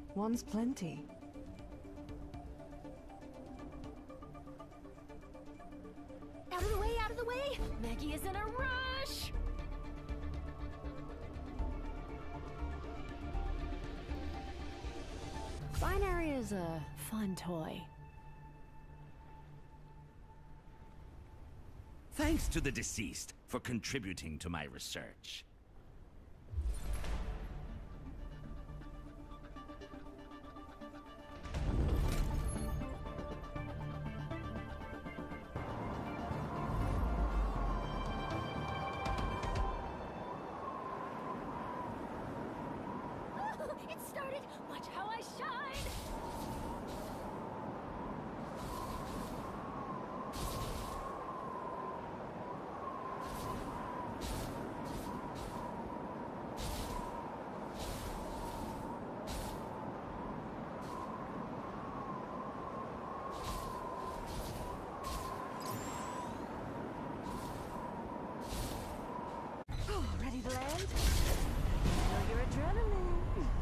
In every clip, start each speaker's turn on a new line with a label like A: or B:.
A: One's plenty.
B: Out of the way, out of the way! Maggie is in a rush! Binary is a fun toy.
C: Thanks to the deceased for contributing to my research.
B: It started! Watch how I shine! Oh, ready to land? Feel your adrenaline.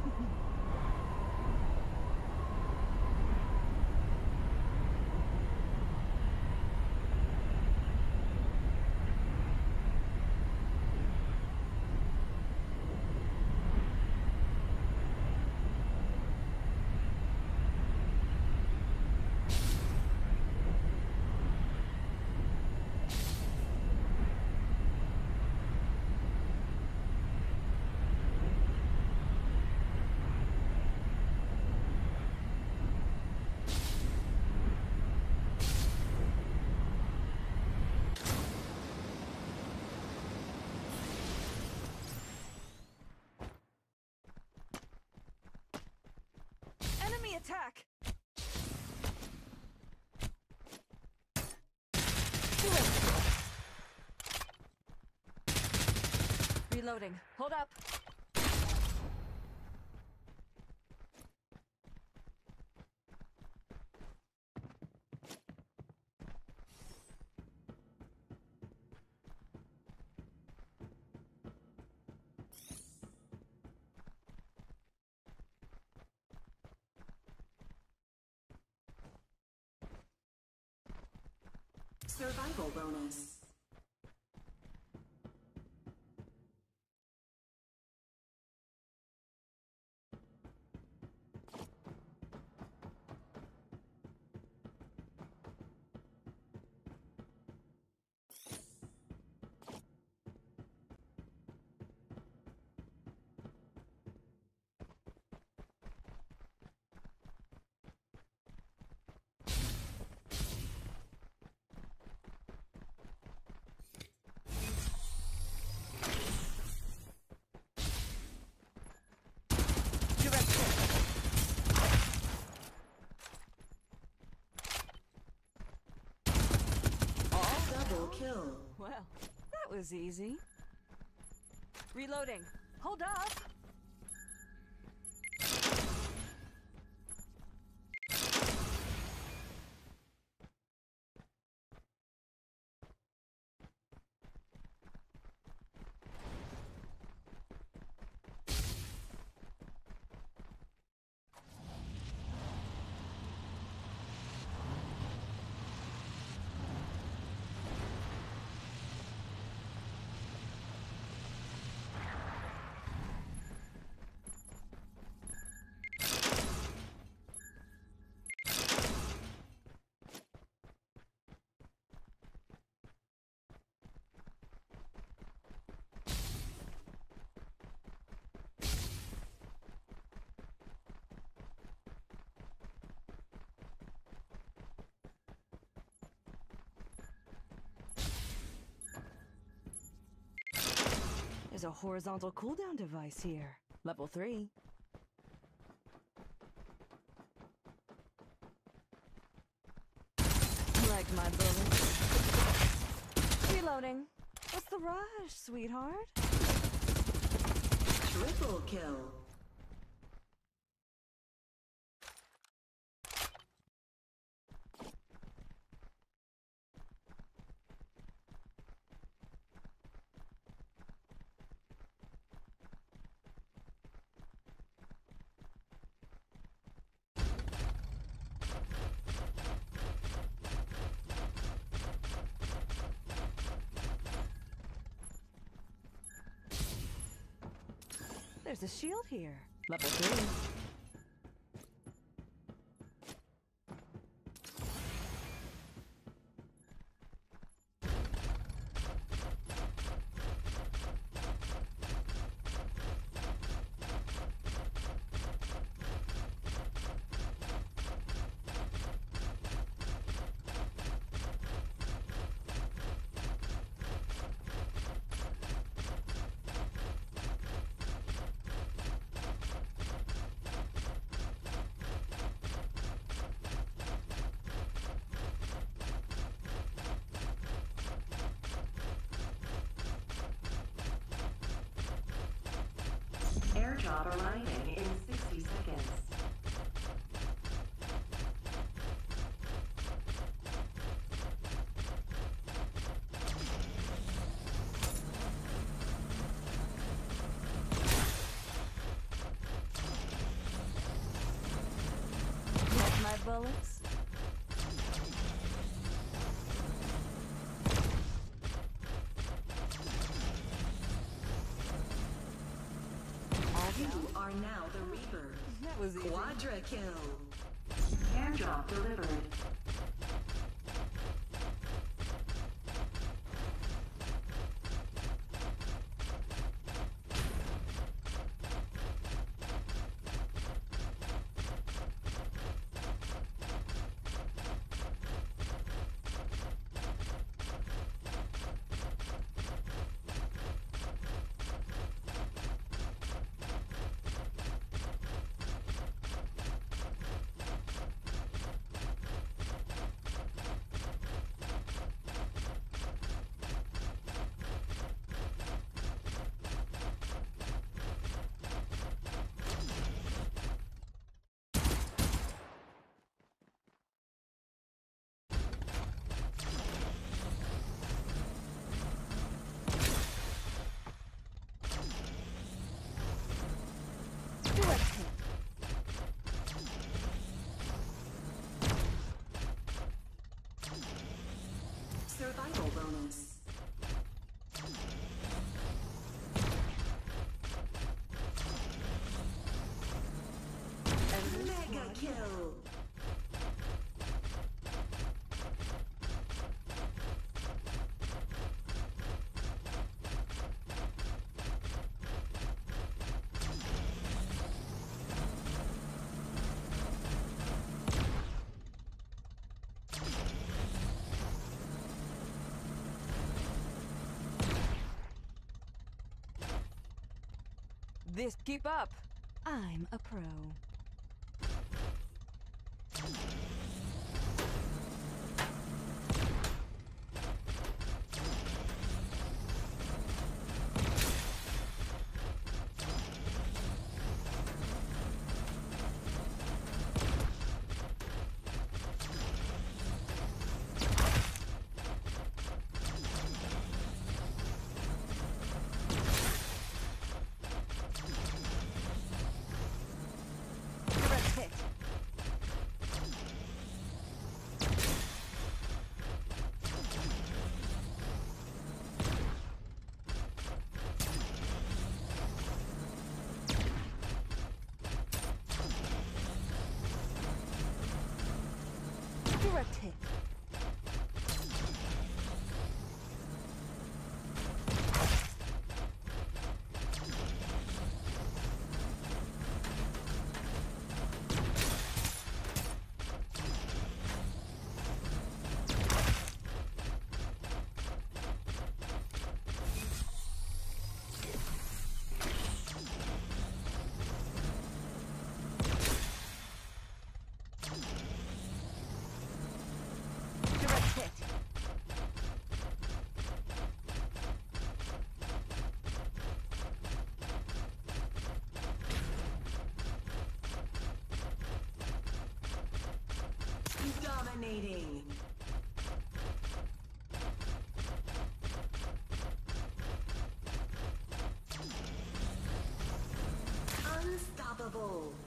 A: Enemy attack! Reloading. Hold up.
D: Survival bonus. Double kill.
A: Well, that was easy. Reloading. Hold up. There's a horizontal cooldown device here. Level 3. Like my bullets. Reloading. What's the rush, sweetheart?
D: Triple kill.
A: There's a shield here. Level 3.
D: Airdrop arriving in 60 seconds.
A: Get my bullets?
D: You are now the Reaper.
A: That was easy.
D: Quadra kill. Airdrop delivered. Survival bonus. Mega kill.
A: This keep up. I'm a pro. Direct hit.
D: Dominating. Unstoppable.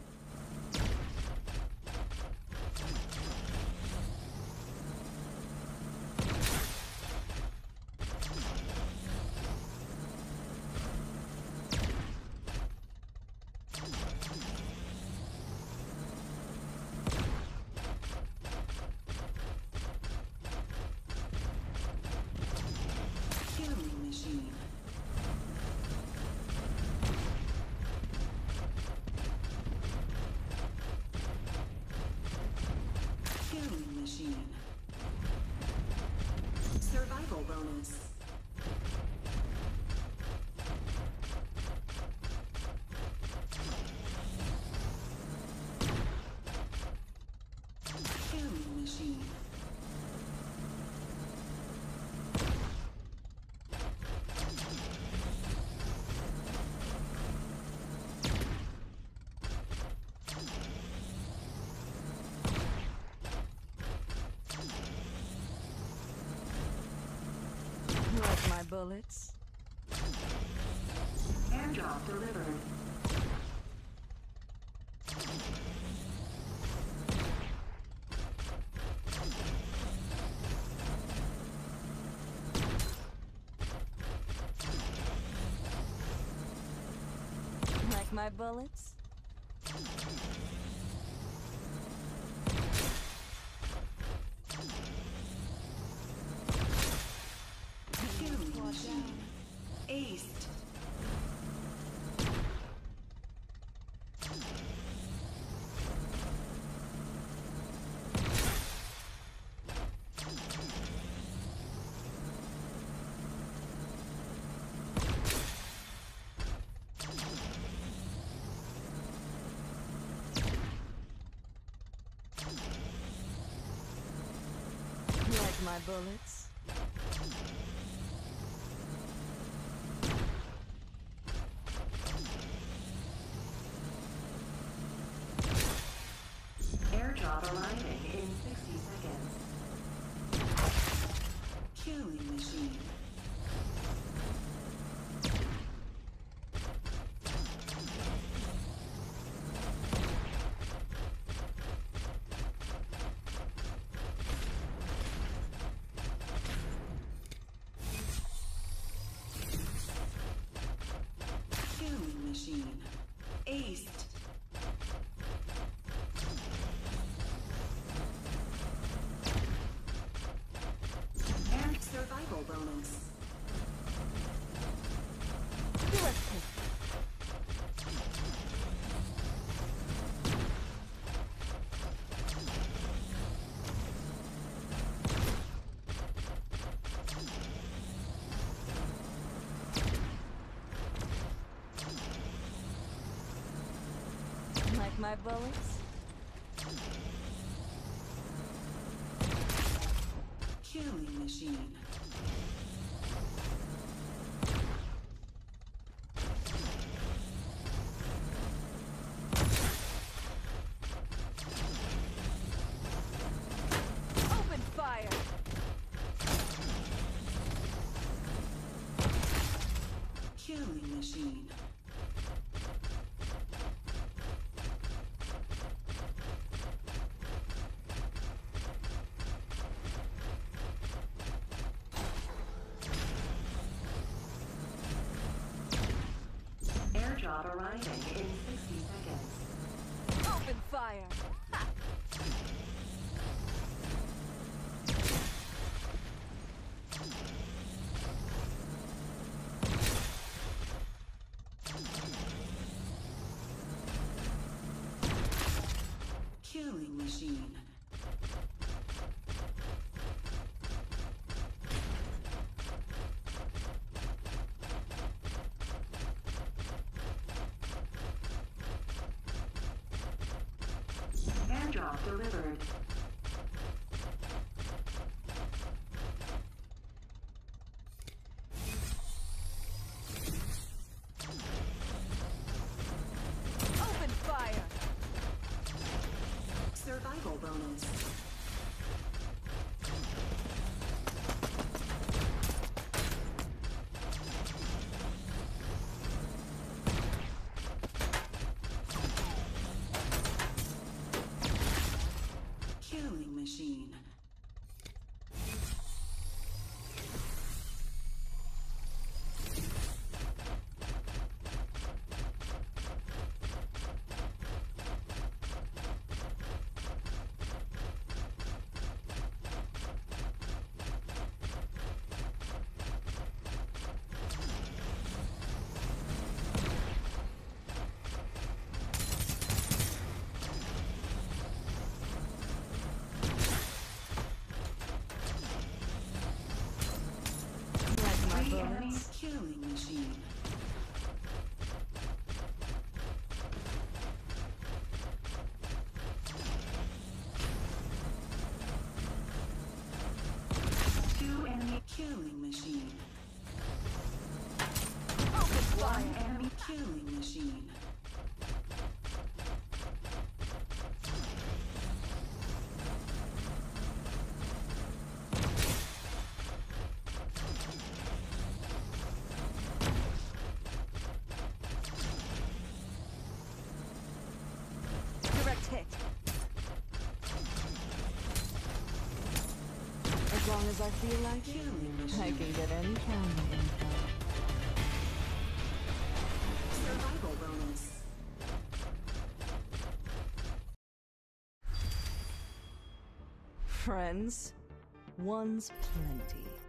A: Like my bullets.
D: Airdrop delivered.
A: Like my bullets.
D: Killing machine. Aced.
A: Like my bullets.
D: Airdrop arriving in 60 seconds. Killing machine. Killing machine. Aced. And survival bonus.
A: Like my bullets.
D: Killing machine.
A: Open fire.
D: Killing machine. Airdrop arriving in 60 seconds.
A: Open fire. Ha!
D: Killing machine. Airdrop delivered.
A: Open fire.
D: Survival bonus. Killing machine.
A: Like my
D: Three enemies
A: bullets.
D: killing machine. Two enemy killing machine.
A: Open
D: One
A: fire.
D: enemy killing machine.
A: long as I feel like it,
D: Killing
A: I
D: machine.
A: can get any kind of info.
D: Survival bonus.
A: Friends, one's plenty.